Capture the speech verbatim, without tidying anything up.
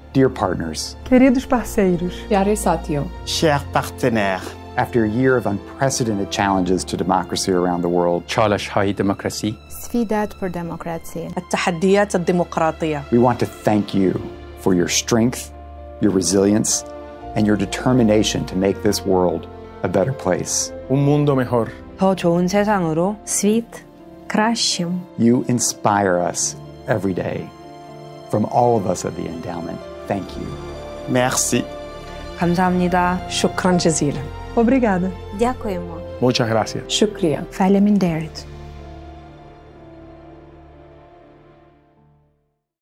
Dear partners, Queridos parceiros, Pyare साथियों, Chers partenaires, after a year of unprecedented challenges to democracy around the world, چالش‌های دموکراسی سفيدات for democracy. التحديات الديمقراطية. we want to thank you for your strength, your resilience, and your determination to make this world a better place. Un mundo mejor. 더 좋은 세상으로 світ кращим. You inspire us every day. From all of us at the Endowment, thank you. merci. 감사합니다. شكرا جزيلا. obrigada. دякуємо. Muchas gracias. شكريا. فعلا من دارت.